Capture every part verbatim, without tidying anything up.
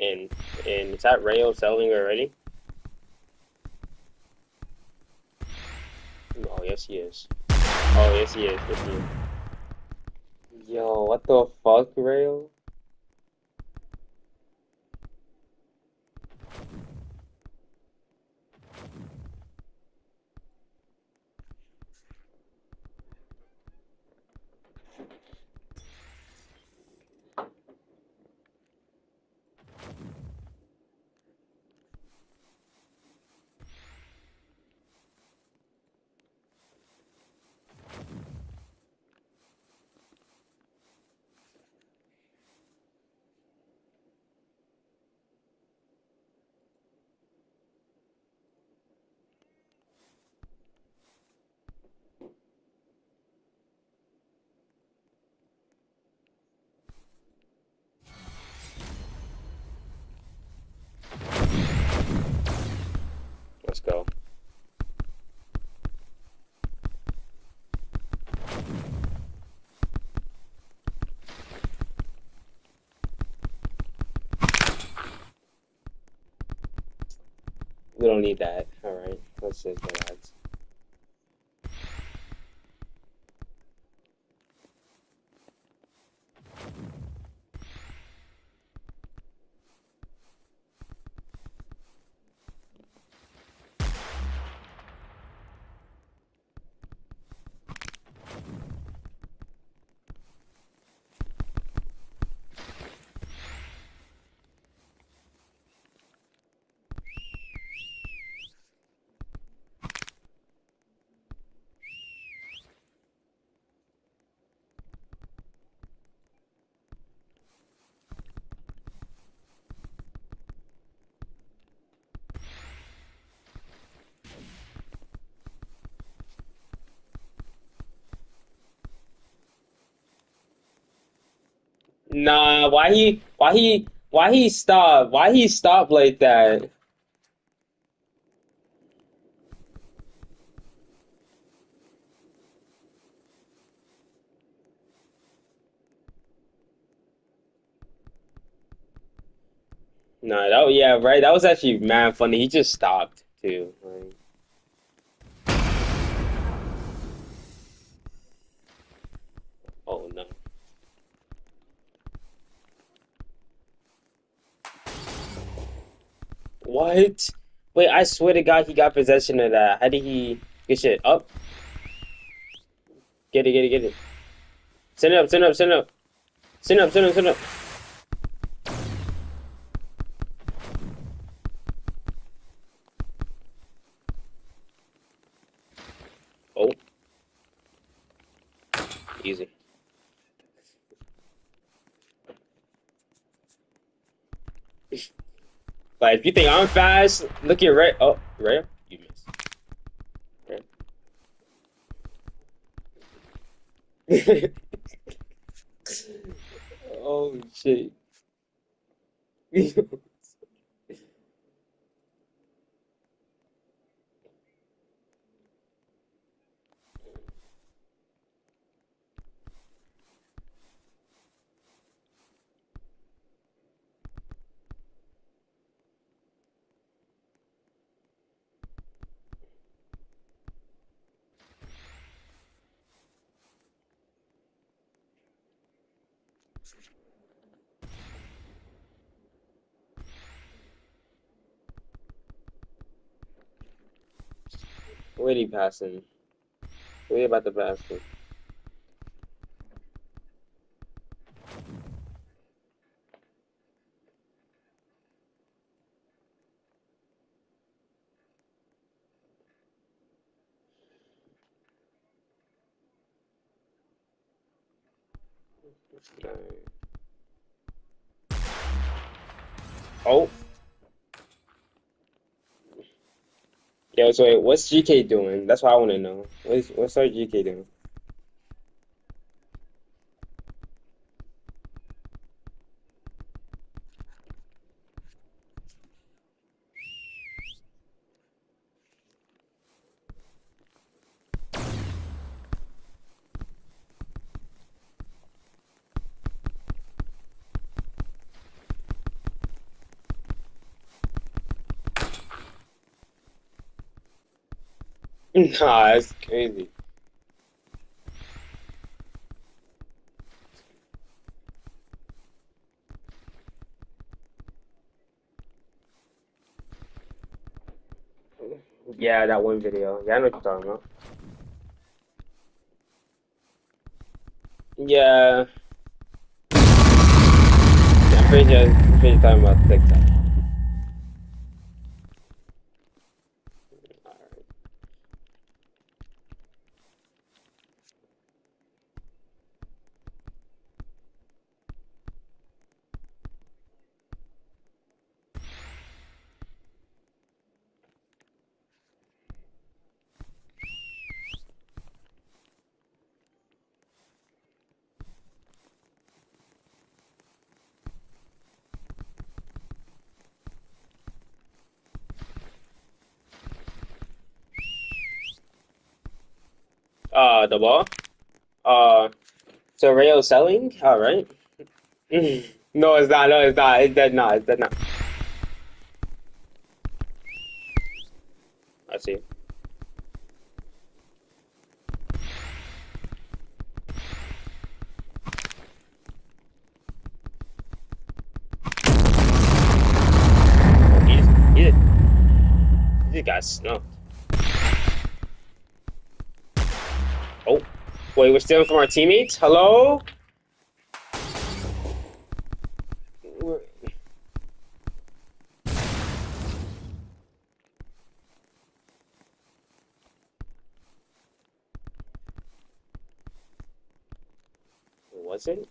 And and is that Rayo selling already? Oh yes he is. Oh yes he is. Yes he is. Yo, what the fuck, Rayo? Let's go. We don't need that. Alright, let's just relax. Nah, why he why he why he stopped? Why he stopped like that? Nah, that yeah, right. That was actually mad funny. He just stopped too. Like, oh no. What? Wait, I swear to God he got possession of that. How did he get shit up? Get it, get it, get it. Send it up, send it up, send it up. Send it up, send it up, send it up. Oh, easy. Like if you think I'm fast, look at Ray. Oh, Ray, you missed. Ray. Oh shit. Where he passing? Where you about to pass him? Oh, yo, so wait, what's G K doing? That's what I want to know. What's what's our G K doing? Nah, that's crazy. Yeah, that one video. Yeah, I know what you're talking about. Yeah, yeah I'm pretty sure, I'm pretty sure you're talking about TikTok. Alright. Uh, the ball. Uh, so Rayo selling? All right. No, it's not. No, it's not. It's dead. Not. It's dead. Not. I see. He's he he got snuffed. Oh, wait, we're stealing from our teammates. Hello. We're... Was it?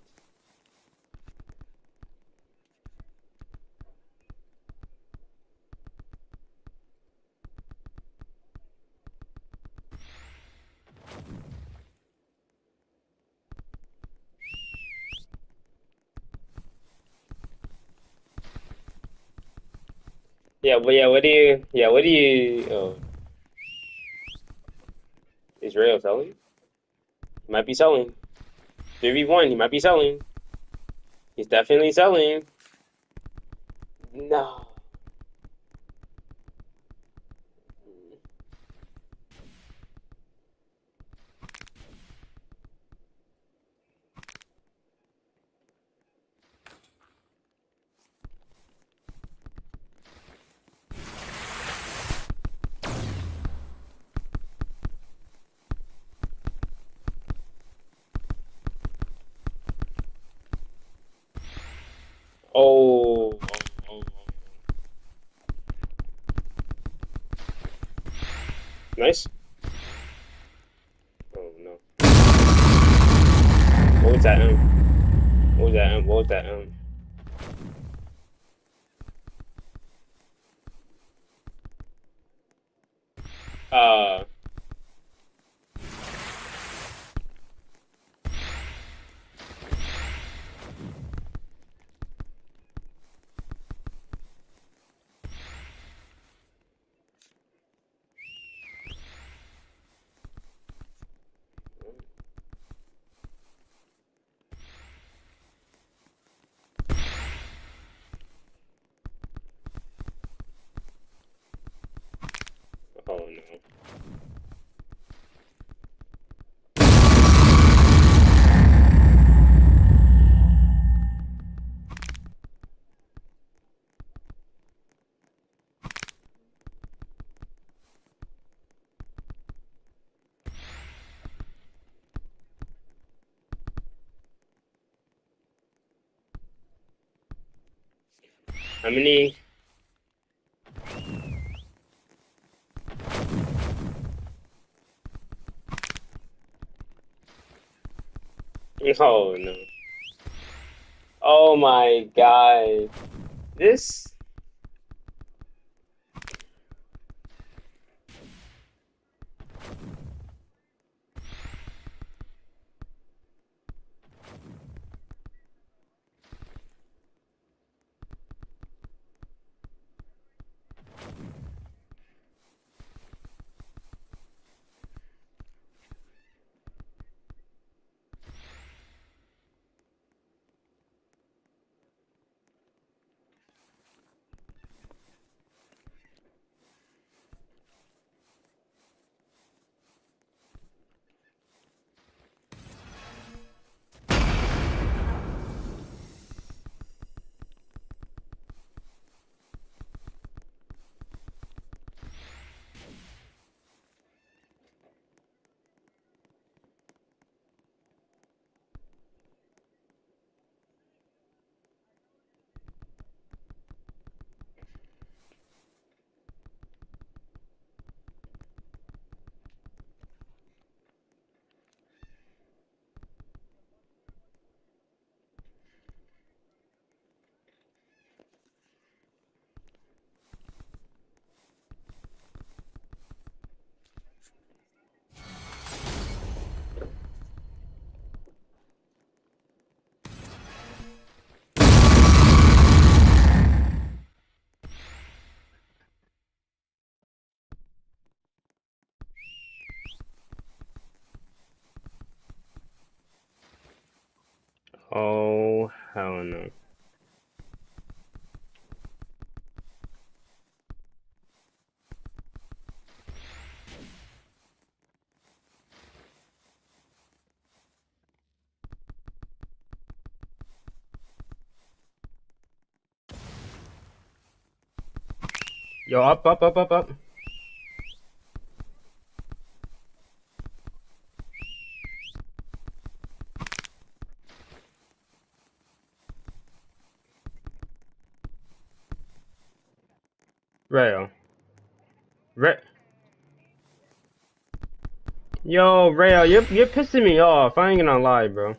Yeah, but yeah, what do you? Yeah, what do you? Oh, is Rayo selling? He might be selling. three v one. He might be selling. He's definitely selling. No. Oh. Oh, oh, oh. Nice. Oh no. What was that? Um. What was that? Um. What was that? Um. Uh. Oh no. How many? Oh no. Oh my god. This. Oh, hell no. Yo, up, up, up, up, up. Rayo. Ray. Yo, Rayo, you're you're pissing me off. I ain't gonna lie, bro.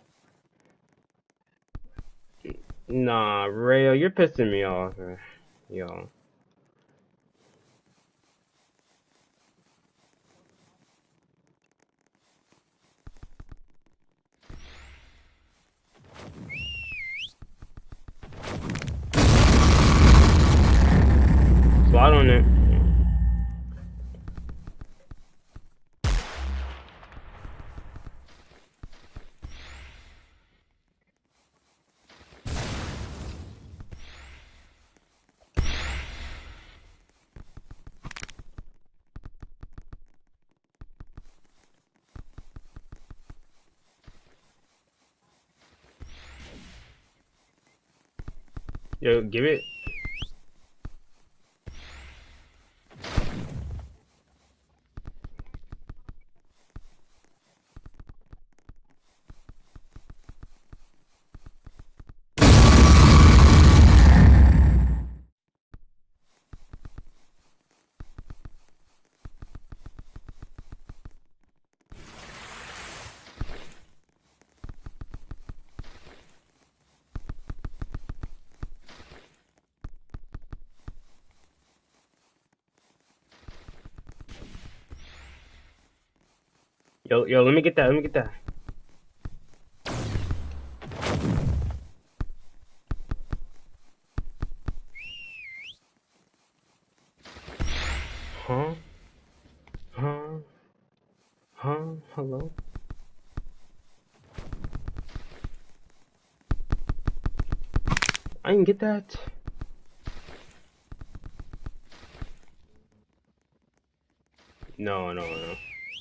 Nah, Rayo, you're pissing me off, man. Yo. Slide on it. Yo, give it. Yo, yo, let me get that. Let me get that. Huh? Huh? Huh? Hello? I didn't get that. No, no, no.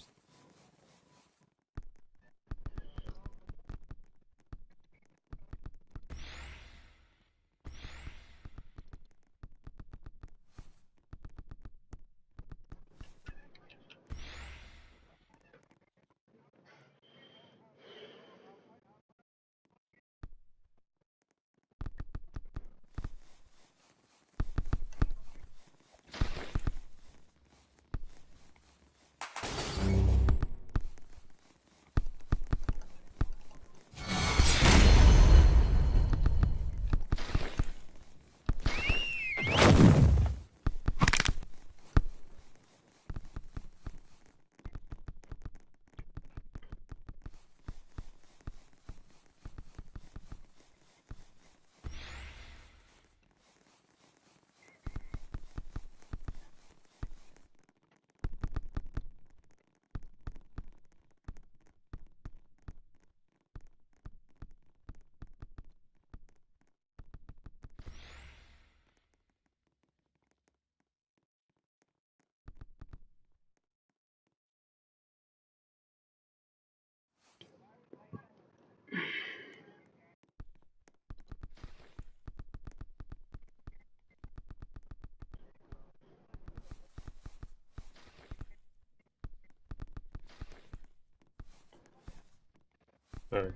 Alright.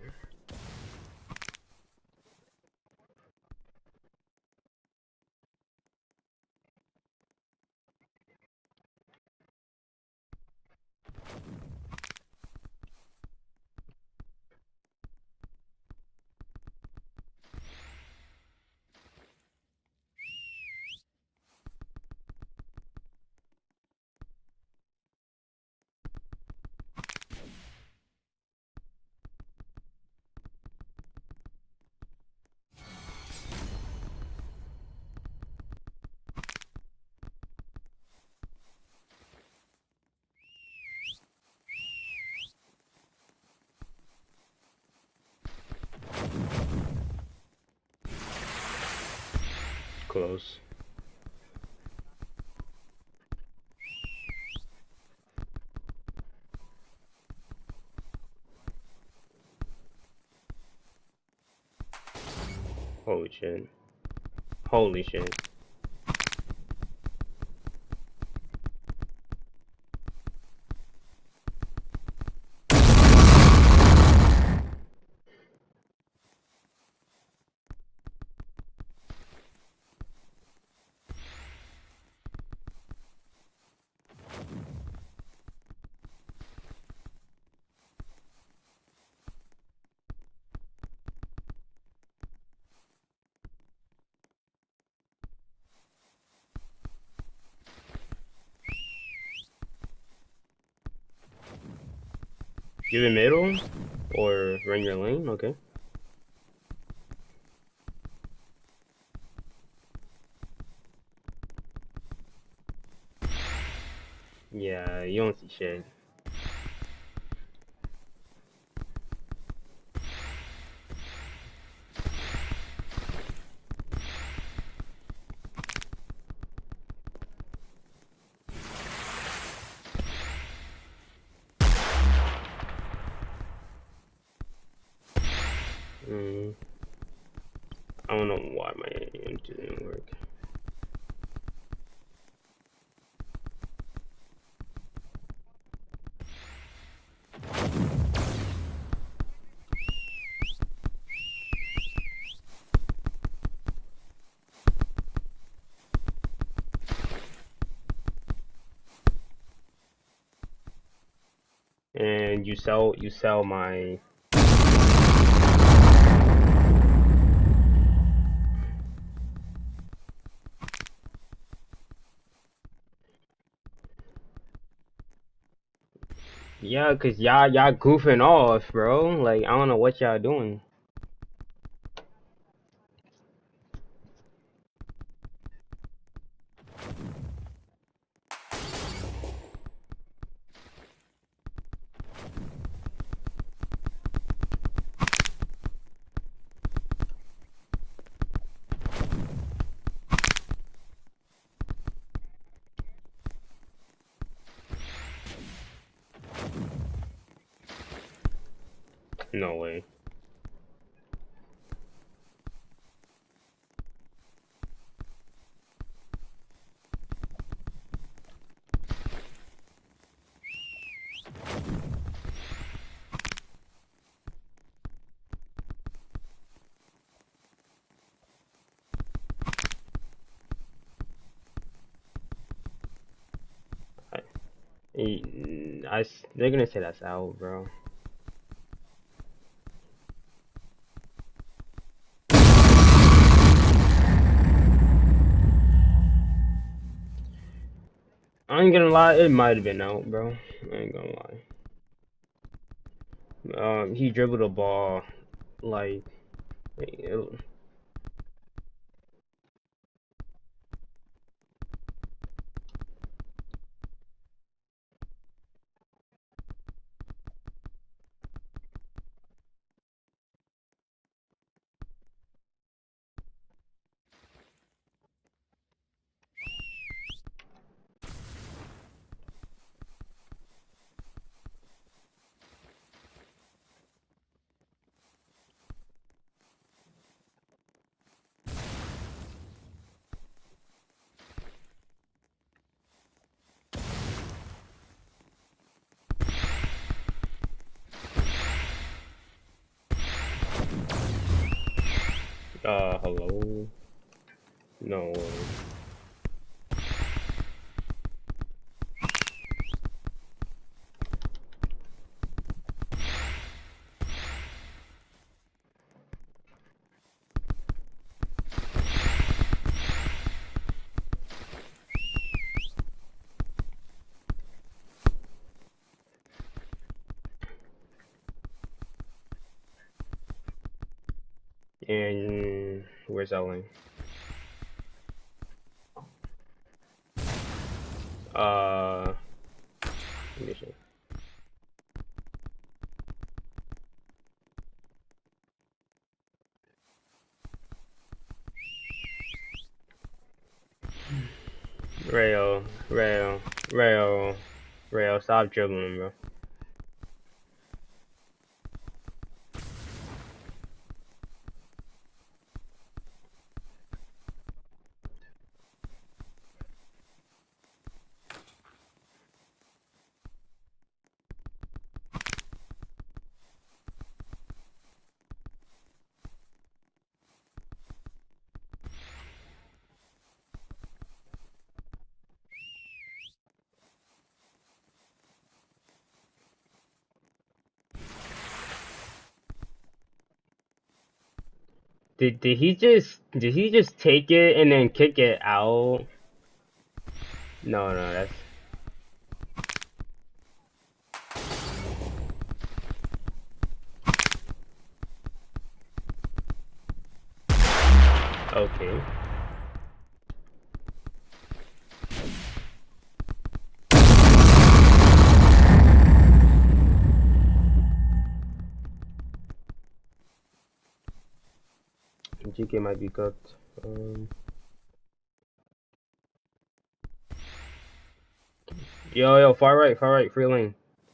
close. Holy shit. Holy shit. Give it middle or run your lane, okay. Yeah, you don't see shit. Mm. I don't know why my aim didn't work. And you sell you sell my yeah, cause y'all y'all goofing off, bro. Like I don't know what y'all doing. No way. I, I, they're gonna say that's out, bro. I ain't gonna lie, it might have been out, bro. I ain't gonna lie. Um, he dribbled the ball like. It, uh, hello. No way. And where's Ellen? Uh, let me see. Rail, rail, rail, rail. Stop dribbling, bro. Did did he just did he just take it and then kick it out? No, no, that's okay. G K might be cooked. Um, yo, yo, far right, far right, free lane.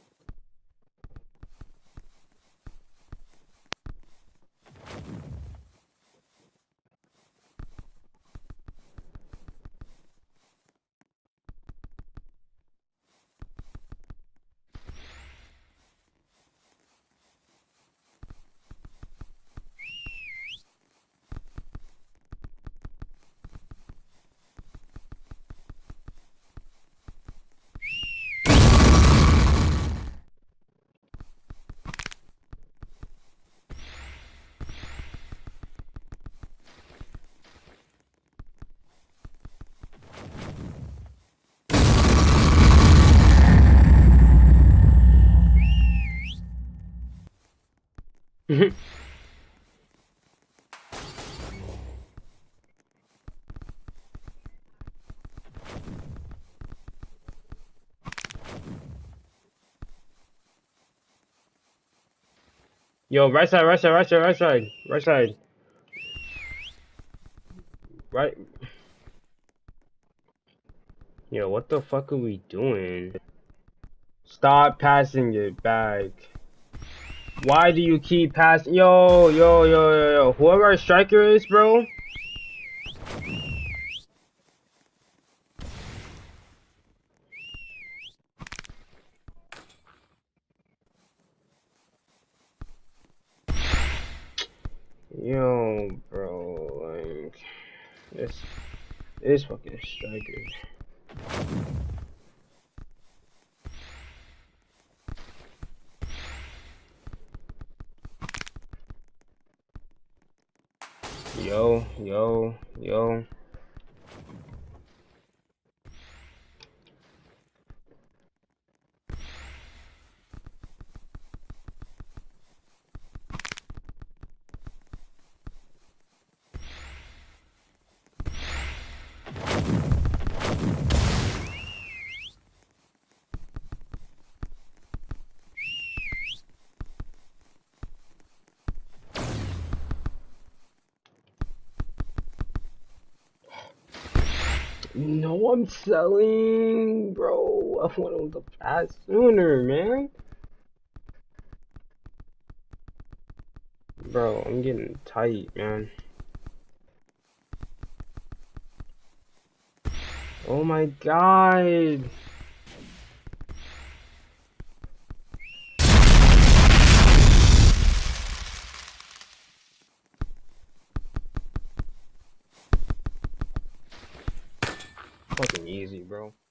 Yo, right side, right side, right side, right side, right side. Right. Yo, what the fuck are we doing? Stop passing it back. Why do you keep passing? Yo, yo, yo, yo, yo. Whoever our striker is, bro. Yo, bro, like this, this fucking striker. Yo, yo, yo. No, I'm selling, bro. I want him to pass sooner, man. Bro, I'm getting tight, man. Oh my god. Fucking easy, bro.